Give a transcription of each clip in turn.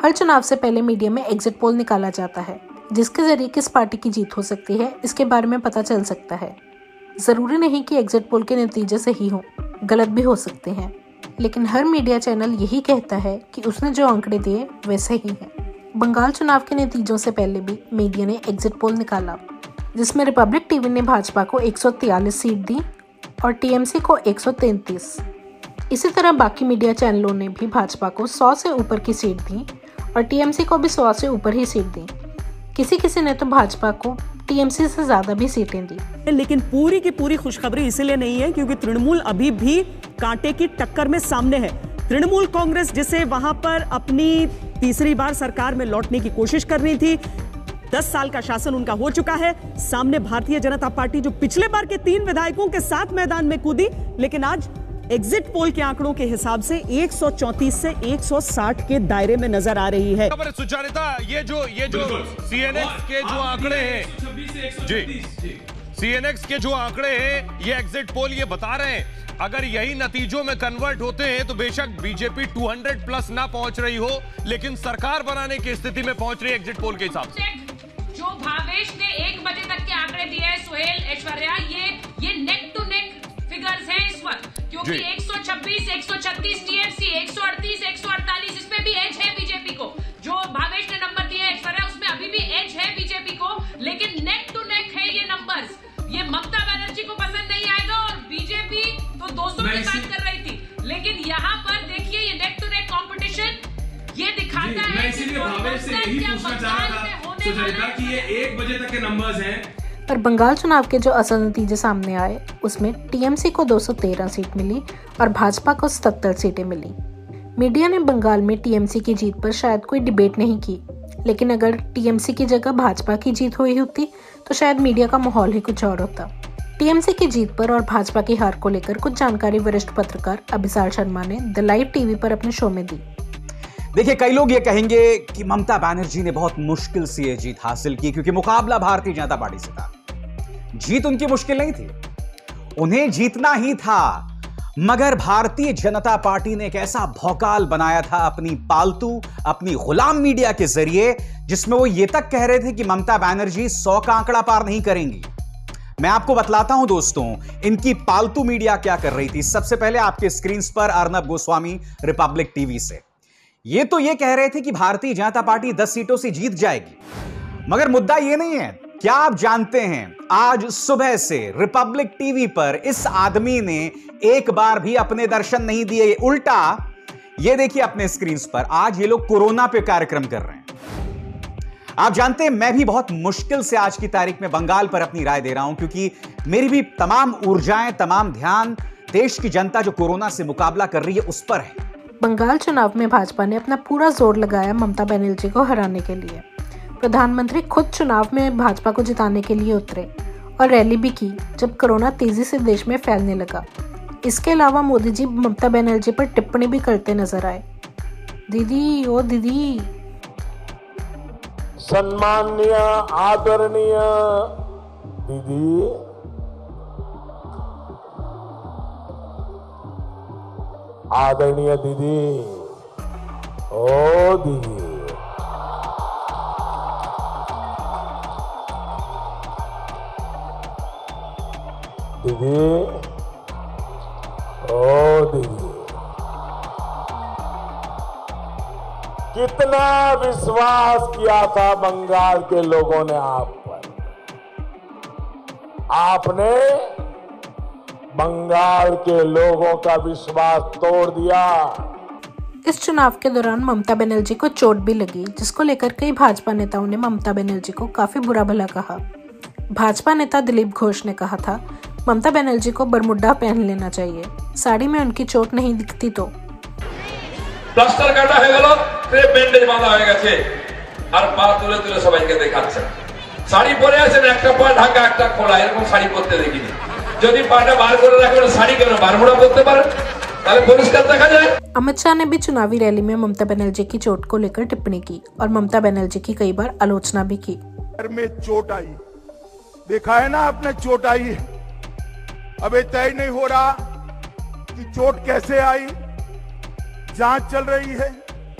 हर चुनाव से पहले मीडिया में एग्जिट पोल निकाला जाता है, जिसके जरिए किस पार्टी की जीत हो सकती है इसके बारे में पता चल सकता है। ज़रूरी नहीं कि एग्जिट पोल के नतीजे सही हों, गलत भी हो सकते हैं, लेकिन हर मीडिया चैनल यही कहता है कि उसने जो आंकड़े दिए वे सही हैं। बंगाल चुनाव के नतीजों से पहले भी मीडिया ने एग्जिट पोल निकाला, जिसमें रिपब्लिक टीवी ने भाजपा को 143 सीट दी और टीएमसी को 133। इसी तरह बाकी मीडिया चैनलों ने भी भाजपा को 100 से ऊपर की सीट दी और टीएमसी को भी 100 से ऊपर ही सीट दी। किसी ने तो भाजपा को टीएमसी से ज्यादा भी सीटें दी। लेकिन पूरी की पूरी खुशखबरी इसलिए नहीं है क्योंकि तृणमूल अभी भी कांटे की टक्कर में सामने है। तृणमूल कांग्रेस, जिसे वहां पर अपनी तीसरी बार सरकार में लौटने की कोशिश करनी थी, 10 साल का शासन उनका हो चुका है। सामने भारतीय जनता पार्टी, जो पिछले बार के 3 विधायकों के साथ मैदान में कूदी, लेकिन आज एग्जिट पोल के आंकड़ों के हिसाब से 134 से 160 के दायरे में नजर आ रही है। सुचारिता, ये जो सीएनएक्स के जो आंकड़े हैं जी, सीएनएक्स के जो आंकड़े हैं, ये एग्जिट पोल ये बता रहे हैं, अगर यही नतीजों में कन्वर्ट होते हैं तो बेशक बीजेपी 200 प्लस ना पहुंच रही हो, लेकिन सरकार बनाने की स्थिति में पहुंच रही है एग्जिट पोल के हिसाब से। जो भावेश ने 1 बजे तक के आंकड़े दिए हैं, सुहेल, ऐश्वर्या, ये नेक टू नेक फिगर्स हैं इस वक्त, क्योंकि 126, 136 टीएमसी, 138, 148, इसमें भी एज है बीजेपी को। जो भावेश ने नंबर दिए ऐश्वर्या, उसमें अभी भी एज है बीजेपी को, लेकिन नेक टू नेक है ये नंबर्स। ये ममता बनर्जी को पसंद नहीं आएगा और बीजेपी तो 200 की बात कर रही थी, लेकिन यहाँ पर देखिए ये नेक टू नेक कंपटीशन ये दिखाता है। इसीलिए भावेश से यही पूछना चाह रहा था सुचरिता कि ये 1 बजे तक के नंबर्स हैं। पर बंगाल चुनाव के जो असल नतीजे सामने आए, उसमें टीएमसी को 213 सीट मिली और भाजपा को 77 सीटें मिली। मीडिया ने बंगाल में टीएमसी की जीत पर शायद कोई डिबेट नहीं की, लेकिन अगर टीएमसी की जगह भाजपा की जीत हुई होती तो शायद मीडिया का माहौल ही कुछ और होता। टीएमसी की जीत पर और भाजपा की हार को लेकर कुछ जानकारी वरिष्ठ पत्रकार अभिसार शर्मा ने द लाइव टीवी पर अपने शो में दी। देखिए, कई लोग ये कहेंगे कि ममता बनर्जी ने बहुत मुश्किल से ये जीत हासिल की क्योंकि मुकाबला भारतीय जनता पार्टी से था। जीत उनकी मुश्किल नहीं थी, उन्हें जीतना ही था, मगर भारतीय जनता पार्टी ने एक ऐसा भौकाल बनाया था अपनी पालतू, अपनी गुलाम मीडिया के जरिए, जिसमें वो ये तक कह रहे थे कि ममता बनर्जी 100 का आंकड़ा पार नहीं करेंगी। मैं आपको बतलाता हूं दोस्तों, इनकी पालतू मीडिया क्या कर रही थी। सबसे पहले आपके स्क्रीन पर अर्नब गोस्वामी रिपब्लिक टीवी से ये कह रहे थे कि भारतीय जनता पार्टी 10 सीटों से जीत जाएगी, मगर मुद्दा ये नहीं है। क्या आप जानते हैं, आज सुबह से रिपब्लिक टीवी पर इस आदमी ने एक बार भी अपने दर्शन नहीं दिए। उल्टा ये देखिए अपने स्क्रीन पर, आज ये लोग कोरोना पे कार्यक्रम कर रहे हैं। आप जानते हैं, मैं भी बहुत मुश्किल से आज की तारीख में बंगाल पर अपनी राय दे रहा हूं, क्योंकि मेरी भी तमाम ऊर्जाएं, तमाम ध्यान देश की जनता जो कोरोना से मुकाबला कर रही है उस पर है। बंगाल चुनाव में भाजपा ने अपना पूरा जोर लगाया ममता बनर्जी को हराने के लिए। प्रधानमंत्री खुद चुनाव में भाजपा को जिताने के लिए उतरे और रैली भी की जब कोरोना तेजी से देश में फैलने लगा। इसके अलावा मोदी जी ममता बनर्जी पर टिप्पणी भी करते नजर आए। दीदी, ओ दीदी। सम्माननीय आदरणीय दीदी, आदरणीय दीदी, ओ दीदी, दीदी, ओ दीदी, कितना विश्वास किया था बंगाल के लोगों ने आप पर। आपने बंगाल के लोगों का विश्वास तोड़ दिया। इस चुनाव के दौरान ममता बनर्जी को चोट भी लगी, जिसको लेकर कई भाजपा नेताओं ने ममता बनर्जी को काफी बुरा भला कहा। भाजपा नेता दिलीप घोष ने कहा था, ममता बनर्जी को बरमुड्डा पहन लेना चाहिए, साड़ी में उनकी चोट नहीं दिखती तो। প্লাস্টার কাটা হয়ে গেল, ক্রেপ ব্যান্ডেজ বাঁধা হয়ে গেছে, আর পা তুলে তুলে সবাইকে দেখাচ্ছে। শাড়ি পরে আছেন, একটা পা ঢাকা একটা খোলা, এরকম শাড়ি পরতে দেখিনি। যদি পাটা বার করে রাখবেন, শাড়ি কেন বারমুড়া পরতে পারে, তাহলে পরিষ্কার দেখা যায়। अमित शाह ने भी चुनावी रैली में ममता बनर्जी की चोट को लेकर टिप्पणी की और ममता बनर्जी की कई बार आलोचना भी की। में चोट आई, देखा है ना आपने, चोट आई। अब तय नहीं हो रहा कि चोट कैसे आई, जांच चल रही है।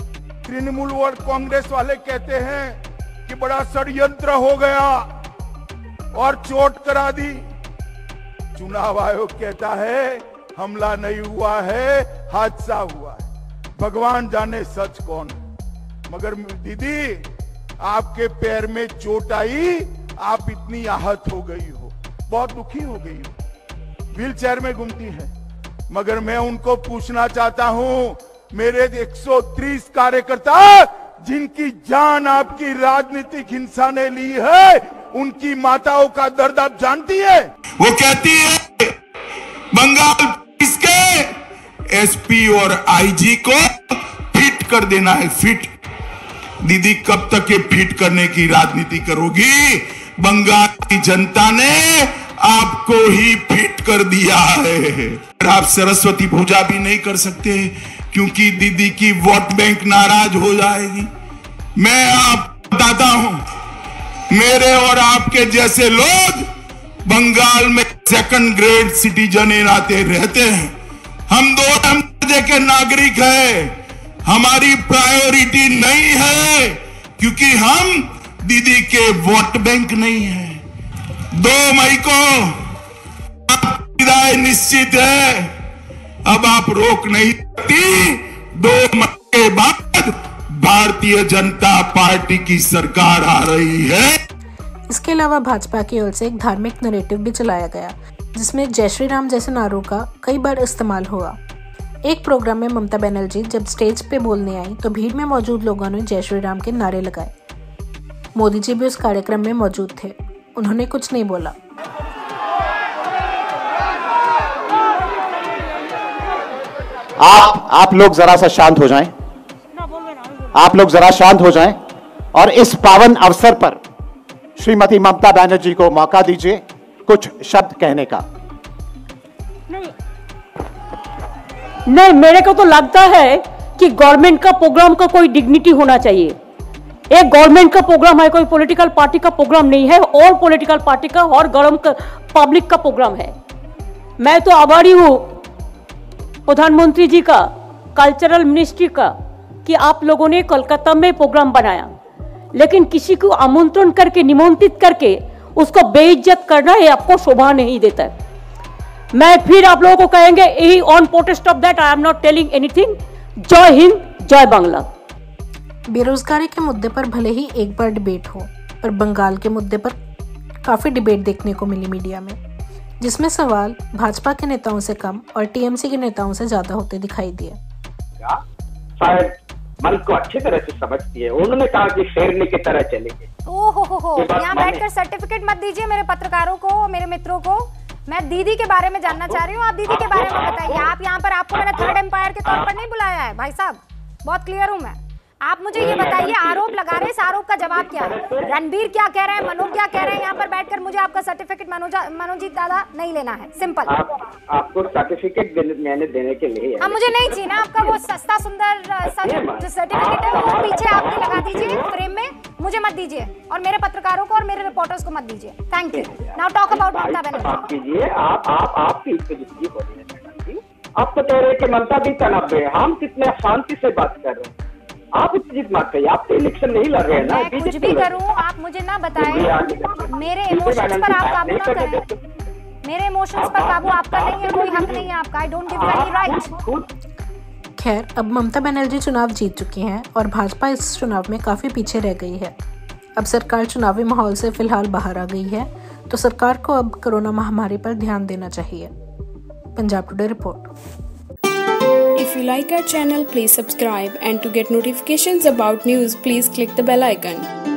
तृणमूल और कांग्रेस वाले कहते हैं कि बड़ा षड्यंत्र हो गया और चोट करा दी। चुनाव आयोग कहता है हमला नहीं हुआ है, हादसा हुआ है। भगवान जाने सच कौन है। मगर दीदी, आपके पैर में चोट आई, आप इतनी आहत हो गई हो, बहुत दुखी हो गई हो, व्हील चेयर में घूमती है। मगर मैं उनको पूछना चाहता हूं, मेरे 130 कार्यकर्ता जिनकी जान आपकी राजनीतिक हिंसा ने ली है, उनकी माताओं का दर्द आप जानती है? वो कहती है बंगाल पुलिस के एसपी और आईजी को फिट कर देना है, फिट। दीदी, कब तक ये फिट करने की राजनीति करोगी? बंगाल की जनता ने आपको ही फिट कर दिया है। आप सरस्वती पूजा भी नहीं कर सकते क्योंकि दीदी की वोट बैंक नाराज हो जाएगी। मैं आपको बताता हूं, मेरे और आपके जैसे लोग बंगाल में सेकंड ग्रेड सिटीजन नाते रहते हैं। हम दो दर्जे के नागरिक हैं। हमारी प्रायोरिटी नहीं है क्योंकि हम दीदी के वोट बैंक नहीं है। 2 मई को आपकी विदाई निश्चित है। अब आप रोक नहीं सकती। 2 मई के बाद भारतीय जनता पार्टी की सरकार आ रही है। इसके अलावा भाजपा की ओर से एक धार्मिक नैरेटिव भी चलाया गया जिसमें जय श्री राम जैसे नारों का कई बार इस्तेमाल हुआ। एक प्रोग्राम में ममता बनर्जी जब स्टेज पे बोलने आई तो भीड़ में मौजूद लोगों ने जय श्री राम के नारे लगाए। मोदी जी भी उस कार्यक्रम में मौजूद थे, उन्होंने कुछ नहीं बोला। आप लोग जरा सा शांत हो जाएं। आप लोग जरा शांत हो जाएं और इस पावन अवसर पर श्रीमती ममता बनर्जी को मौका दीजिए कुछ शब्द कहने का। नहीं, मेरे को तो लगता है कि गवर्नमेंट का प्रोग्राम का कोई डिग्निटी होना चाहिए। एक गवर्नमेंट का प्रोग्राम है, कोई पॉलिटिकल पार्टी का प्रोग्राम नहीं है। और पॉलिटिकल पार्टी का और पब्लिक का प्रोग्राम है। मैं तो आभारी हूं प्रधानमंत्री जी का, कल्चरल मिनिस्ट्री का, कि आप लोगों ने कोलकाता में प्रोग्राम बनाया, लेकिन किसी को आमंत्रण करके, निमंत्रित करके उसको बेइज्जत करना ये आपको शोभा नहीं देता है। मैं फिर आप लोगों को कहेंगे, यही on protest of that I am not telling anything. जय हिंद, जय बांग्ला। बेरोजगारी के मुद्दे पर भले ही एक बार डिबेट हो, पर बंगाल के मुद्दे पर काफी डिबेट देखने को मिली मीडिया में, जिसमें सवाल भाजपा के नेताओं से कम और टीएमसी के नेताओं से ज्यादा होते दिखाई दिए। शायद मन को अच्छी तरह से समझती है। उन्होंने कहा कि शेरनी की तरह चलेंगे। ओहो, यहाँ बैठकर सर्टिफिकेट मत दीजिए मेरे पत्रकारों को, मेरे मित्रों को। मैं दीदी के बारे में जानना चाह रही हूँ, आप दीदी के बारे में बताइए। आप यहाँ पर, आपको मैंने थर्ड एम्पायर के तौर पर नहीं बुलाया है भाई साहब, बहुत क्लियर हूँ मैं। आप मुझे ये बताइए, आरोप लगा रहे, इस आरोप का जवाब क्या है? रणबीर क्या कह रहे हैं, मनोज क्या कह रहे हैं? यहाँ पर बैठकर मुझे आपका सर्टिफिकेट मनोजीत दादा नहीं लेना है, सिंपल। आपको सर्टिफिकेट मैंने देने के लिए, हाँ, मुझे नहीं चाहिए ना आपका वो सस्ता सुंदर जो सर्टिफिकेट है, वो पीछे आपके लगा दीजिए फ्रेम में, मुझे मत दीजिए और मेरे पत्रकारों को और मेरे रिपोर्टर्स को मत दीजिए। Thank you. Now talk about Mamata Banerjee. आप तो कह रहे हैं कि ममता भी तनाव है, हम कितने शांति से बात कर रहे हैं। आप उत्तेजित मत करिए, आप तो इलेक्शन नहीं लड़ रहे हैं ना। मैं कुछ भी करूं, आप मुझे ना बताएं, मेरे इमोशंस पर आप काबू ना करें। मेरे इमोशंस पर काबू आपका नहीं है, कोई हक नहीं है आपका। I don't give you any right. खैर, अब ममता बनर्जी चुनाव जीत चुकी हैं और भाजपा इस चुनाव में काफी पीछे रह गई है। अब सरकार चुनावी माहौल से फिलहाल बाहर आ गई है, तो सरकार को अब कोरोना महामारी पर ध्यान देना चाहिए। Punjab today report. If you like our channel, please subscribe, and to get notifications about news, please click the bell icon.